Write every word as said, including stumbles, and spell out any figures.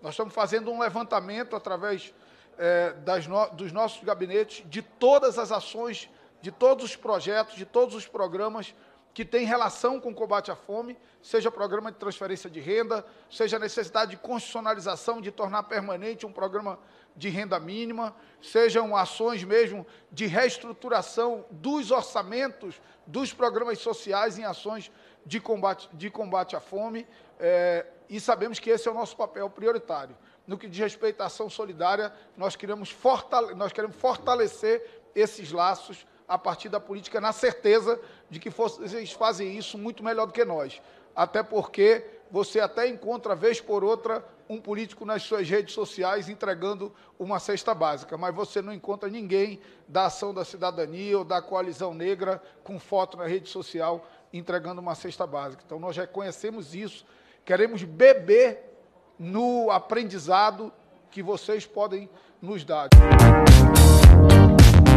Nós estamos fazendo um levantamento através é, das no, dos nossos gabinetes de todas as ações, de todos os projetos, de todos os programas que têm relação com o combate à fome, seja programa de transferência de renda, seja a necessidade de constitucionalização, de tornar permanente um programa de renda mínima, sejam ações mesmo de reestruturação dos orçamentos dos programas sociais em ações de combate, de combate à fome, é, e sabemos que esse é o nosso papel prioritário. No que diz respeito à ação solidária, nós queremos, fortale nós queremos fortalecer esses laços a partir da política, na certeza de que vocês fazem isso muito melhor do que nós. Até porque você até encontra, vez por outra, um político nas suas redes sociais entregando uma cesta básica, mas você não encontra ninguém da Ação da Cidadania ou da Coalizão Negra com foto na rede social entregando uma cesta básica. Então, nós reconhecemos isso, queremos beber no aprendizado que vocês podem nos dar.